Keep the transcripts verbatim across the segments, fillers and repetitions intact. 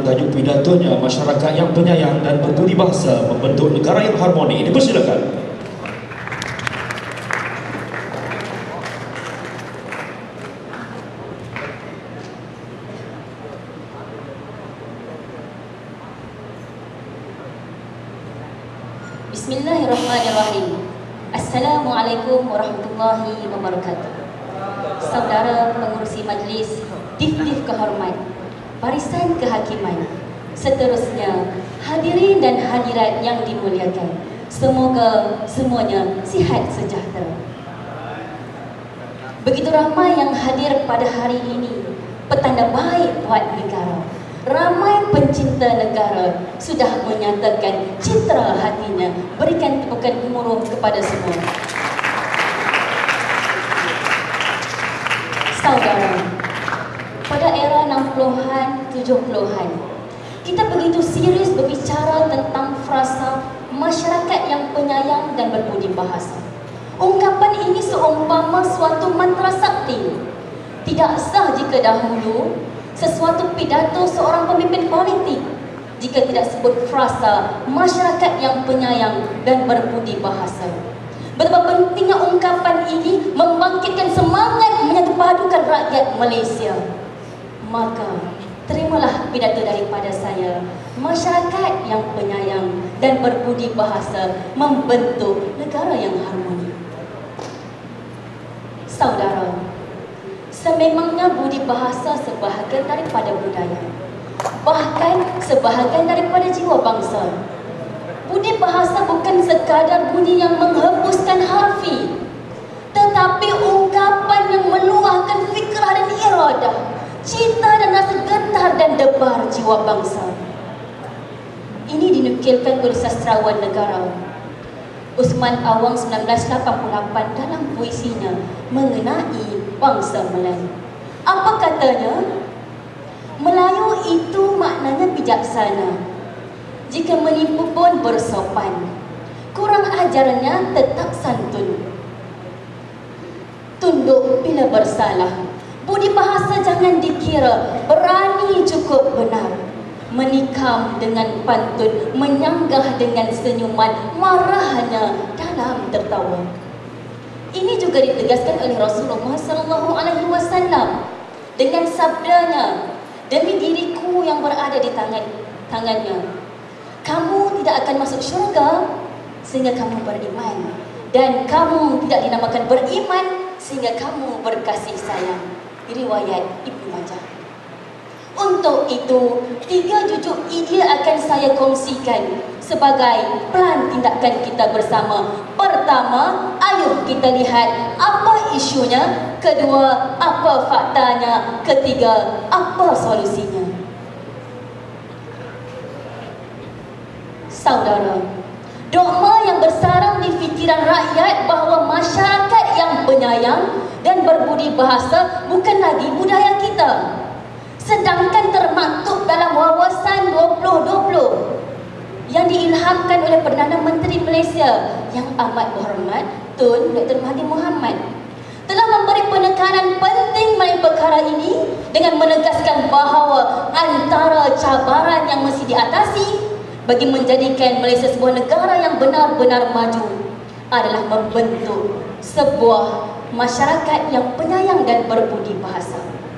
Tajuk pidatonya, masyarakat yang penyayang dan berbudi bahasa membentuk negara yang harmoni. Dipersilakan. Bismillahirrahmanirrahim. Assalamualaikum warahmatullahi wabarakatuh. Saudara pengurusi majlis, dif-dif kehormat, barisan kehakiman, seterusnya hadirin dan hadirat yang dimuliakan, semoga semuanya sihat sejahtera. Begitu ramai yang hadir pada hari ini, petanda baik buat negara. Ramai pencinta negara sudah menyatakan citra hatinya. Berikan tepukan gemuruh kepada semua. Saudara, pada era enam puluhan, tujuh puluhan, kita begitu serius berbicara tentang frasa masyarakat yang penyayang dan berbudi bahasa. Ungkapan ini seumpama suatu mantra sakti. Tidak sah jika dahulu sesuatu pidato seorang pemimpin politik jika tidak sebut frasa masyarakat yang penyayang dan berbudi bahasa. Betapa pentingnya ungkapan ini membangkitkan semangat menyepadukan rakyat Malaysia. Maka terimalah pidato daripada saya. Masyarakat yang penyayang dan berbudi bahasa membentuk negara yang harmoni. Saudara, sememangnya budi bahasa sebahagian daripada budaya, bahkan sebahagian daripada jiwa bangsa. Budi bahasa bukan sekadar bunyi yang menghembuskan harfi, tetapi ungkapan yang meluahkan fikrah dan iradah, cita dan rasa getar dan debar jiwa bangsa. Ini dinukilkan oleh sastrawan negara Usman Awang seribu sembilan ratus lapan puluh lapan dalam puisinya mengenai bangsa Melayu. Apa katanya? Melayu itu maknanya bijaksana. Jika menipu pun bersopan. Kurang ajarnya tetap santun. Tunduk bila bersalah. Budi bahasa jangan dikira. Berani cukup benar. Menikam dengan pantun, menyanggah dengan senyuman, marahnya dalam tertawa. Ini juga ditegaskan oleh Rasulullah sallallahu alaihi wasallam dengan sabdanya, demi diriku yang berada di tangan tangannya, kamu tidak akan masuk syurga sehingga kamu beriman, dan kamu tidak dinamakan beriman sehingga kamu berkasih sayang. Riwayat Ibnu Majah. Untuk itu, tiga jujuk idea akan saya kongsikan sebagai plan tindakan kita bersama. Pertama, ayuh kita lihat apa isunya. Kedua, apa faktanya. Ketiga, apa solusinya. Saudara, dogma yang bersarang di fikiran rakyat bahawa masyarakat yang penyayang dan berbudi bahasa bukan lagi budaya kita, sedangkan termaktub dalam wawasan dua ribu dua puluh yang diilhamkan oleh Perdana Menteri Malaysia yang amat berhormat Tun Doktor Mahathir Mohamad telah memberi penekanan penting mengenai perkara ini dengan menegaskan bahawa antara cabaran yang mesti diatasi bagi menjadikan Malaysia sebuah negara yang benar-benar maju adalah membentuk sebuah masyarakat yang penyayang dan berbudi bahasa.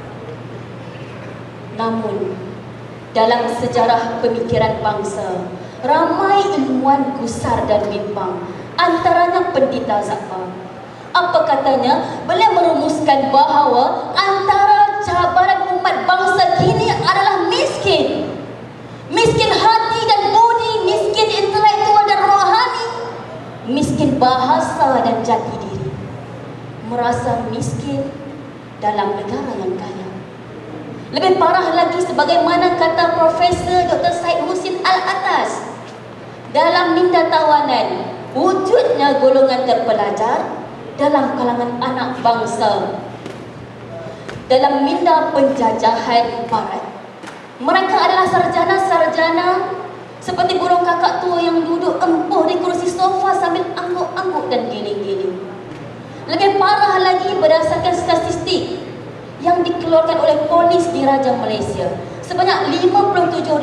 Namun, dalam sejarah pemikiran bangsa, ramai ilmuwan gusar dan bimbang, antaranya Pendeta Zafar. Apa katanya? Beliau merumuskan bahawa antara cabaran umat bangsa kini adalah miskin. Miskin hati dan budi, miskin intelektual dan rohani, miskin bahasa dan jati diri. Merasa miskin dalam negara yang kaya. Lebih parah lagi sebagaimana kata Profesor Doktor Syed Husin Al-Atas dalam Minda Tawanan, wujudnya golongan terpelajar dalam kalangan anak bangsa dalam minda penjajahan barat. Mereka adalah sarjana-sarjana seperti burung kakak tua yang duduk empuh di kursi sofa sambil angguk-angguk dan giling-giling. Lebih parah lagi berdasarkan statistik yang dikeluarkan oleh polis Diraja Malaysia, sebanyak lima puluh tujuh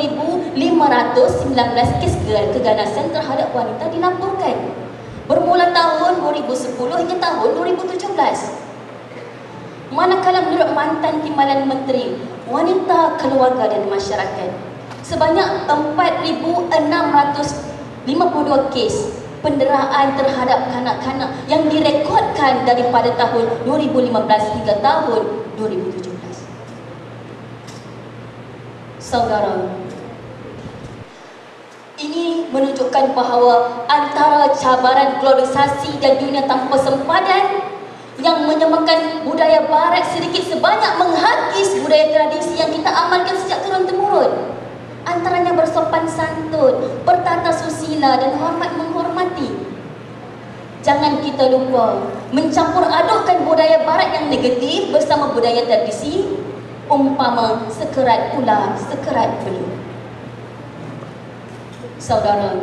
ratus sembilan belas kes keganasan terhadap wanita dilaporkan bermula tahun dua ribu sepuluh hingga tahun dua ribu tujuh belas. Manakala menurut mantan Timbalan Menteri Wanita, Keluarga dan Masyarakat, sebanyak empat ribu enam ratus lima puluh dua kes penderaan terhadap kanak-kanak yang direkodkan daripada tahun dua ribu lima belas hingga tahun dua ribu tujuh belas. Saudara, ini menunjukkan bahawa antara cabaran globalisasi dan dunia tanpa sempadan yang menyemakan budaya barat sedikit sebanyak menghakis budaya tradisi yang kita amalkan sejak turun-temurun. Antaranya bersopan santun, bertata susila dan hormat menghormati. Jangan kita lupa mencampur adukkan budaya barat yang negatif bersama budaya tradisi, umpama sekerat ular, sekerat belut. Saudara,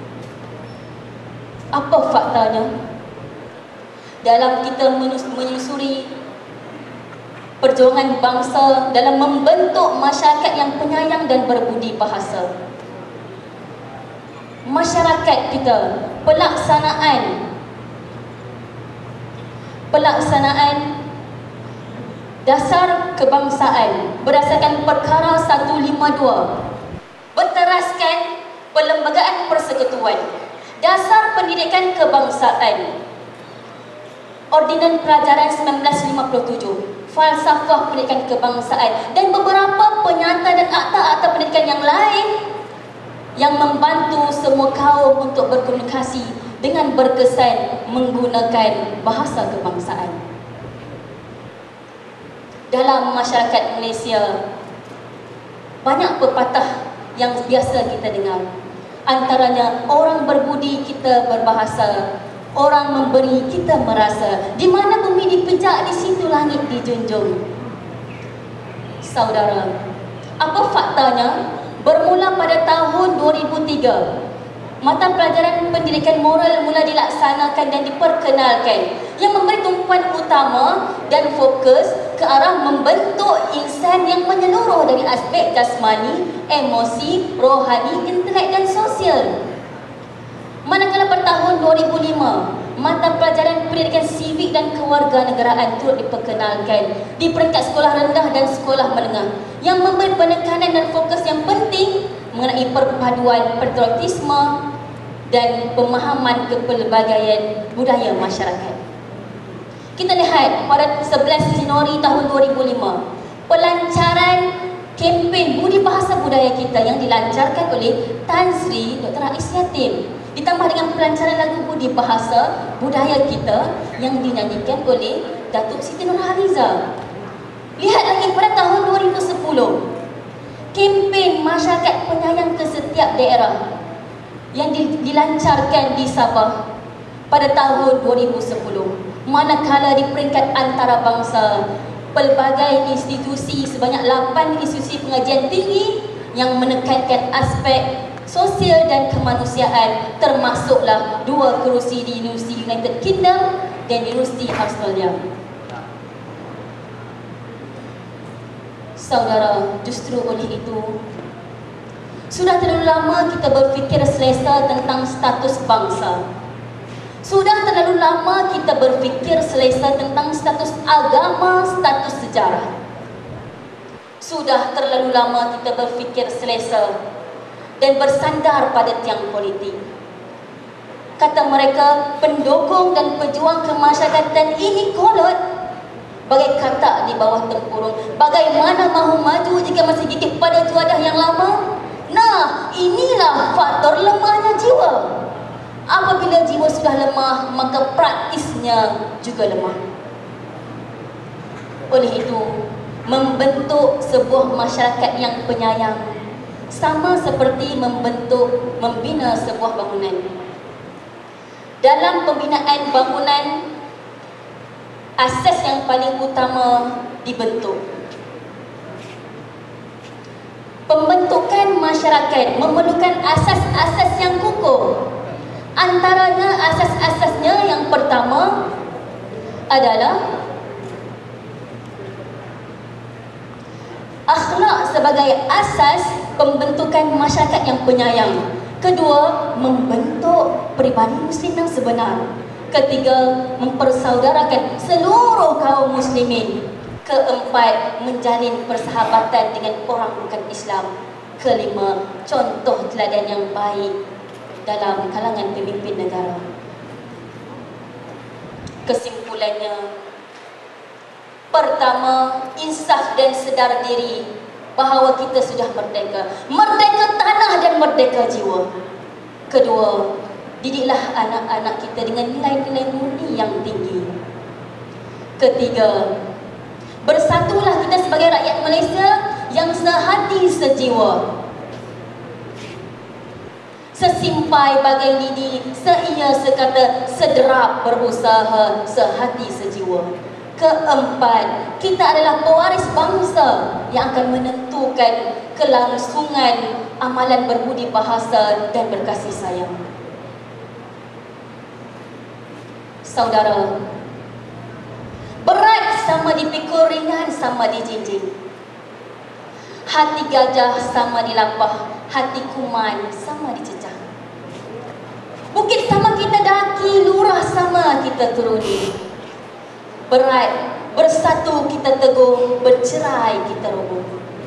apa faktanya? Dalam kita menyusuri perjuangan bangsa dalam membentuk masyarakat yang penyayang dan berbudi bahasa, masyarakat kita, pelaksanaan pelaksanaan dasar kebangsaan berdasarkan perkara seratus lima puluh dua berteraskan Perlembagaan Persekutuan, Dasar Pendidikan Kebangsaan, Ordinan Pelajaran seribu sembilan ratus lima puluh tujuh, Falsafah Pendidikan Kebangsaan dan beberapa penyata dan akta-akta pendidikan yang lain yang membantu semua kaum untuk berkomunikasi dengan berkesan menggunakan bahasa kebangsaan. Dalam masyarakat Malaysia, banyak pepatah yang biasa kita dengar. Antaranya, orang berbudi kita berbahasa, orang memberi kita merasa, di mana bumi dipejak, di situ langit dijunjung. Saudara, apa faktanya? Bermula pada tahun dua ribu tiga, mata pelajaran pendidikan moral mula dilaksanakan dan diperkenalkan, yang memberi tumpuan utama dan fokus ke arah membentuk insan yang menyeluruh dari aspek jasmani, emosi, rohani, intelek dan sosial. Manakala pada tahun dua ribu lima, mata pelajaran pendidikan sivik dan kewarganegaraan turut diperkenalkan di peringkat sekolah rendah dan sekolah menengah, yang memberi penekanan dan fokus yang penting mengenai perpaduan patriotisme dan pemahaman kepelbagaian budaya masyarakat. Kita lihat pada sebelas Januari tahun dua ribu lima, pelancaran kempen Budi Bahasa Budaya kita yang dilancarkan oleh Tan Sri Doktor Rais Yatim, ditambah dengan pelancaran lagu Budi Bahasa Budaya kita yang dinyanyikan oleh Datuk Siti Nurhaliza. Lihat lagi pada tahun dua ribu sepuluh, kempen Masyarakat Penyayang ke Setiap Daerah yang dilancarkan di Sabah pada tahun dua ribu sepuluh. Manakala di peringkat antarabangsa, pelbagai institusi, sebanyak lapan institusi pengajian tinggi yang menekankan aspek sosial dan kemanusiaan, termasuklah dua kerusi di Universiti United Kingdom dan Universiti Australia. Saudara, justru oleh itu, sudah terlalu lama kita berfikir selesa tentang status bangsa. Sudah terlalu lama kita berfikir selesa tentang status agama, status sejarah. Sudah terlalu lama kita berfikir selesa dan bersandar pada tiang politik. Kata mereka, pendukung dan pejuang kemasyarakatan ini kolot, bagai katak di bawah tempurung. Bagaimana mahu maju jika masih gigit pada juadah yang lama? Nah, inilah faktor lemahnya jiwa. Apabila jiwa sudah lemah, maka praktisnya juga lemah. Oleh itu, membentuk sebuah masyarakat yang penyayang sama seperti membentuk, membina sebuah bangunan. Dalam pembinaan bangunan, asas yang paling utama dibentuk. Pembentukan masyarakat memerlukan asas-asas yang kukuh. Antaranya asas-asasnya yang pertama adalah akhlak sebagai asas pembentukan masyarakat yang penyayang. Kedua, membentuk peribadi Muslim yang sebenar. Ketiga, mempersaudarakan seluruh kaum muslimin. Keempat, menjalin persahabatan dengan orang bukan Islam. Kelima, contoh teladan yang baik dalam kalangan pemimpin negara. Kesimpulannya, pertama, insaf dan sedar diri bahawa kita sudah merdeka. Merdeka tanah dan merdeka jiwa. Kedua, didiklah anak-anak kita dengan nilai-nilai murni yang tinggi. Ketiga, bersatulah kita sebagai rakyat Malaysia yang sehati sejiwa. Sesimpai bagai lidi, seia sekata, sederap berusaha, sehati sejiwa. Keempat, kita adalah pewaris bangsa yang akan menentukan kelangsungan amalan berbudi bahasa dan berkasih sayang. Saudara, berat sama dipikul, ringan sama dijinjing. Hati gajah sama dilapah, hati kuman sama dicecah. Bukit sama kita daki, lurah sama kita turuni. Berat, bersatu kita teguh, bercerai kita roboh.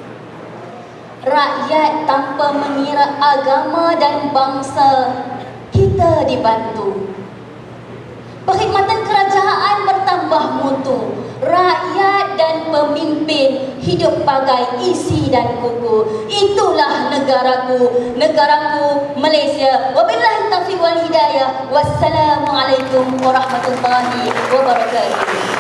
Rakyat tanpa mengira agama dan bangsa, kita dibantu. Perkhidmatan kerajaan bertambah mutu. Rakyat dan pemimpin hidup bagai isi dan kuku. Itulah negaraku, negaraku Malaysia. Wabillahi taufiq wal hidayah. Wassalamualaikum warahmatullahi wabarakatuh.